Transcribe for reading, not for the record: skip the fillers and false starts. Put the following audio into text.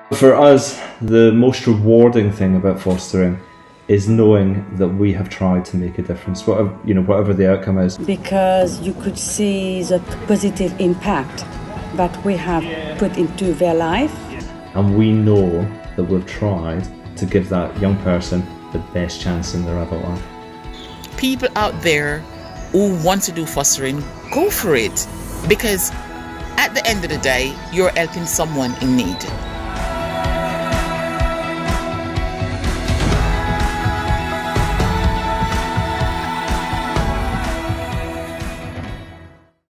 For us, the most rewarding thing about fostering is knowing that we have tried to make a difference, whatever the outcome is. Because you could see the positive impact that we have put into their life. And we know that we've tried to give that young person the best chance in their adult life. People out there who want to do fostering, go for it. Because at the end of the day, you're helping someone in need.